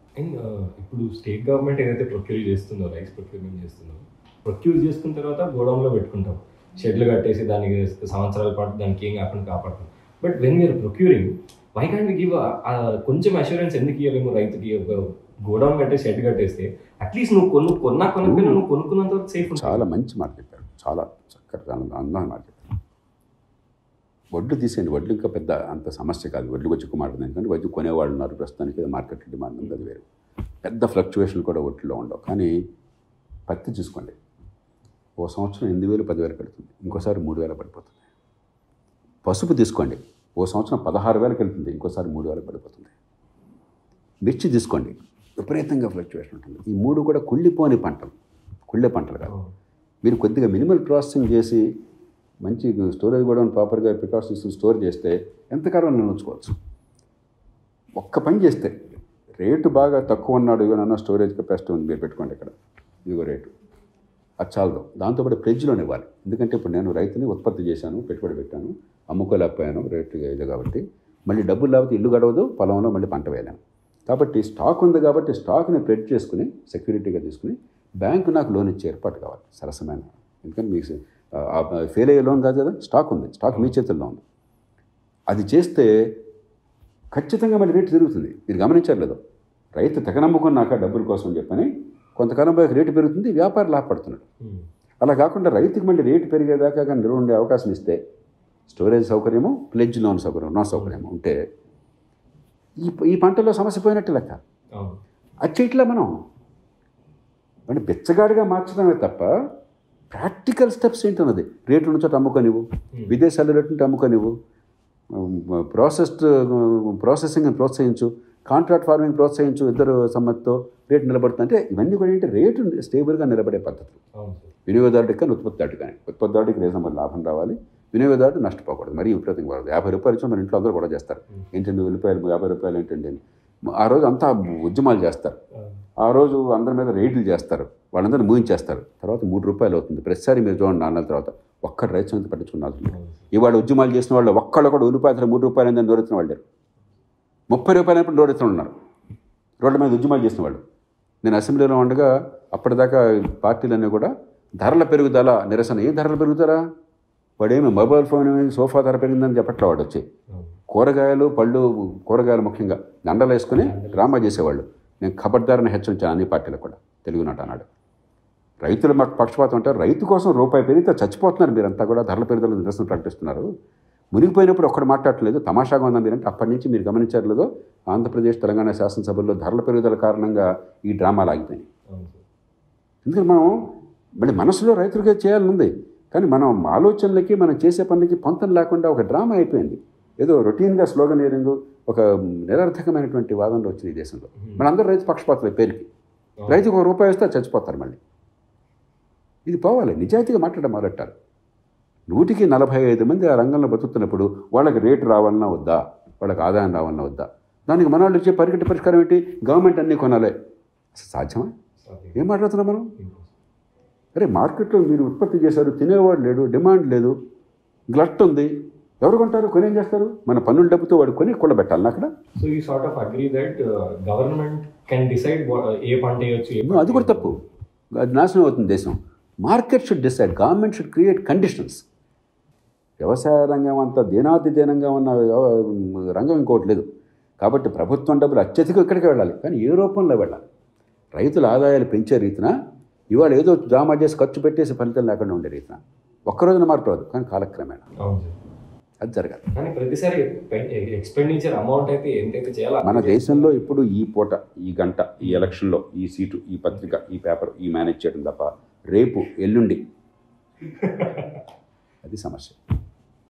And ఇప్పుడు state government ఏదైతే procure చేస్తుందో, రైస్ ప్రొక్యూర్మెంట్ చేస్తుందో, ప్రొక్యూర్ చేసుకున్న తర్వాత గోడౌన్లో పెట్టుకుంటాం, షెడ్లు కట్టేసి దానికి సంవత్సరాల పాటు దానికి ఏం కాకుండా కాపాడుతాం. But when we are procuring, why can't we give కొంచెం అష్యూరెన్స్ ఎందుకు ఇవ్వలేము రైతుకి? గోడౌన్ కట్టేసి షెడ్ కట్టేస్తే అట్లీస్ట్ నువ్వు కొనుక్కున్నా నువ్వు కొనుక్కున్నంత వరకు సేఫ్. చాలా మంచి మాట చెప్పారు, చాలా చక్కగా అందమైన మాట చెప్పారు. వడ్లు తీసేయండి, వడ్లు ఇంకా పెద్ద అంత సమస్య కాదు, వడ్లు వచ్చి మాట్లాడుతుంది. ఎందుకంటే వడ్లు కొనేవాళ్ళు ఉన్నారు, ప్రస్తుతానికి మార్కెట్ డిమాండ్ ఉంది, అది వేరు. పెద్ద ఫ్లక్చువేషన్ కూడా వడ్లలో ఉండవు. కానీ పత్తి చూసుకోండి, ఓ సంవత్సరం 8,000 10,000 పెడుతుంది, ఇంకోసారి 3,000 పడిపోతుంది. పసుపు తీసుకోండి, ఓ సంవత్సరం 16,000కి వెళ్తుంది, ఇంకోసారి 3,000 పడిపోతుంది. మిర్చి తీసుకోండి, విపరీతంగా ఫ్లక్చువేషన్ ఉంటుంది. ఈ మూడు కూడా కుళ్ళిపోని పంటలు, కుళ్ళే పంటలు కాదు. మీరు కొద్దిగా మినిమల్ ప్రాసెసింగ్ చేసి మంచి స్టోరేజ్ కూడా ప్రాపర్గా ప్రికాషన్స్ స్టోర్ చేస్తే ఎంతకాలం నిల్చుకోవచ్చు. ఒక్క పని చేస్తే, రేటు బాగా తక్కువ ఉన్నాడు, ఇవన్న స్టోరేజ్ కెపాసిటీ ఉంది, మీరు పెట్టుకోండి ఇక్కడ, ఇదిగో రేటు, అది చాలదు. దాంతోపాటు ప్లెడ్జ్లోనే ఇవ్వాలి. ఎందుకంటే ఇప్పుడు నేను రైతుని ఉత్పత్తి చేశాను, పెట్టుబడి పెట్టాను, అమ్ముకోలేకపోయాను, రేటు ఇది కాబట్టి మళ్ళీ డబ్బులు లేకపోతే ఇల్లు గడవదు, పొలంలో మళ్ళీ పంట వేయలేను. కాబట్టి స్టాక్ ఉంది కాబట్టి స్టాక్ని ప్లెడ్జ్ చేసుకుని సెక్యూరిటీగా తీసుకుని బ్యాంకు నాకు లోన్ ఇచ్చే ఏర్పాటు కావాలి సరసమైన. ఎందుకంటే మీకు ఫెయిల్ అయ్యే లోన్ కాదు కదా, స్టాక్ ఉంది, స్టాక్ మీ చేతుల్లో ఉంది. అది చేస్తే ఖచ్చితంగా మళ్ళీ రేటు తిరుగుతుంది. మీరు గమనించారు లేదో, రైతు తెగనమ్ముకున్నాక డబ్బుల కోసం చెప్పని కొంతకాలం పోయి రేటు పెరుగుతుంది, వ్యాపారి లాభపడుతున్నాడు. అలా కాకుండా రైతుకి మళ్ళీ రేటు పెరిగేదాకా కానీ నిల్వ ఉండే అవకాశం ఇస్తే, స్టోరేజ్ సౌకర్యము, ప్లెడ్జ్ లోన్ సౌకర్యం, లోన్ సౌకర్యం ఉంటే ఈ పంటలో సమస్య పోయినట్టు లెక్క. అది ఇట్లా మనం అంటే బెచ్చగాడిగా మార్చడమే తప్ప ప్రాక్టికల్ స్టెప్స్ ఏంటన్నది. రేటు ఉన్న చోట అమ్ముకొనివ్వు, విదేశాల్లో రేటు ఉంటే అమ్ముకొనివ్వు, ప్రాసెసింగ్ని ప్రోత్సహించు, కాంట్రాక్ట్ ఫార్మింగ్ ప్రోత్సహించు, ఇద్దరు సమ్మతితో రేటు నిలబడుతుంది. అంటే ఇవన్నీ కూడా ఏంటి, రేటు స్టేబుల్గా నిలబడే పద్ధతులు. వినియోగదారుడికి కానీ ఉత్పత్తిదారుడికి కానీ, ఉత్పత్తిదారుడికి రీజనబుల్ లాభం రావాలి, వినియోగదారుడు నష్టపోకూడదు. మరీ విపరీతంగా పడదు. 50 రూపాయలు ఇచ్చి మన ఇంట్లో అందరూ కూడా చేస్తారు. ఏంటండి ఉల్లిపాయలు 50 రూపాయలు ఏంటండి, ఆ రోజు అంతా ఉద్యమాలు చేస్తారు, ఆ రోజు అందరి మీద రేట్లు చేస్తారు, వాళ్ళందరూ మూయించేస్తారు. తర్వాత 3 రూపాయలు అవుతుంది. ప్రతిసారి మీరు చూడండి 4 నెలల తర్వాత ఒక్కటి రైతు సంగతి పట్టించుకున్నారు. ఇవాళ ఉద్యమాలు చేసిన వాళ్ళు ఒక్కళ్ళు కూడా ఉల్లిపాయలు 3 రూపాయలు అని దూరెత్తిన వాళ్ళు లేరు. 30 రూపాయలు అయినప్పుడు దూరెత్తిన ఉన్నారు రోడ్ల మీద ఉద్యమాలు చేసిన వాళ్ళు. నేను అసెంబ్లీలో ఉండగా అప్పటిదాకా పార్టీలన్నీ కూడా ధరల పెరుగుదల నిరసన. ఏం ధరలు పెరుగుతారా, వాడేమి మొబైల్ ఫోన్ సోఫా ధర పెరిగిందని చెప్పట్లా. వాడు వచ్చి కూరగాయలు పళ్ళు, కూరగాయలు ముఖ్యంగా దండలు వేసుకుని డ్రామా చేసేవాళ్ళు. నేను ఖబర్దారని హెచ్చరించాను అన్ని పార్టీలకు కూడా. తెలుగునాట అన్నాడు, రైతులు మాకు పక్షపాతం అంటారు, రైతు కోసం రూపాయి పెరిగితే చచ్చిపోతున్నారు మీరంతా కూడా, ధరల పెరుగుదల నిరసన ప్రకటిస్తున్నారు. మునిగిపోయినప్పుడు ఒక్కడు మాట్లాడలేదు, తమాషాగా ఉందా మీరంటే. అప్పటి నుంచి మీరు గమనించట్లేదో, ఆంధ్రప్రదేశ్ తెలంగాణ శాసనసభల్లో ధరల పెరుగుదల కారణంగా ఈ డ్రామాలు ఆగిపోయినాయి. ఎందుకంటే మనం మళ్ళీ మనసులో రైతులకే చేయాలని ఉంది, కానీ మనం ఆలోచనలకి మనం చేసే పనులకి పొంతం లేకుండా ఒక డ్రామా అయిపోయింది. ఏదో రొటీన్గా స్లోగనీరింగ్, ఒక నిరర్థకమైనటువంటి వాదనలు వచ్చింది ఈ దేశంలో. మనందరూ రైతు పక్షపాతులే పేరుకి. రైతుకు 1 రూపాయి వస్తే చచ్చిపోతారు మళ్ళీ. ఇది పోవాలి, నిజాయితీగా మాట్లాడడం మొదలెట్టారు. 100కి 45 మంది ఆ రంగంలో బతుకుతున్నప్పుడు వాళ్ళకి రేటు రావాలన్నా వద్దా, వాళ్ళకి ఆదాయం రావాలన్నా వద్దా? దానికి మన వాళ్ళు వచ్చే పరిష్కారం ఏంటి, గవర్నమెంట్ అన్నీ కొనాలి. అసలు సాధ్యమా? ఏం మాట్లాడుతున్నాం మనం? అరే మార్కెట్లో మీరు ఉత్పత్తి చేశారు, తినేవాడు లేడు, డిమాండ్ లేదు, గ్లట్ ఉంది, ఎవరు కొంటారు, కొనేం చేస్తారు? మన పన్నుల డబ్బుతో వాడు కొని కొల్లబెట్టాలి అక్కడ. So you sort of agree that government can decide ఏ పంట వేయొచ్చు. అది కూడా తప్పు, అది నాశనం అవుతుంది దేశం. Market should decide, government should create conditions. వ్యవసాయ రంగం అంతా దీనాతిదీనంగా ఉన్న రంగం ఇంకోటి లేదు. కాబట్టి ప్రభుత్వం డబ్బులు అత్యధికం ఇక్కడికి వెళ్ళాలి, కానీ ఏ రూపంలో వెళ్ళాలి? రైతుల ఆదాయాలు పెంచే రీతిన, ఇవాళ ఏదో డ్రామా చేసి ఖర్చు పెట్టేసి ఫలితం లేకుండా ఉండే రీతిన ఒక్కరోజున మార్పు రాదు, కానీ కాలక్రమేణా అది జరగాలి. కానీ ప్రతిసారి ఎక్స్పెండిచర్ అమౌంట్ అయితే ఎంతైతే చేయాలి. మన దేశంలో ఇప్పుడు ఈ పూట, ఈ గంట, ఈ ఎలక్షన్లో, ఈ సీటు, ఈ పత్రిక, ఈ పేపర్, ఈ మేనేజ్ చేయడం తప్ప రేపు ఎల్లుండి అది సమస్య.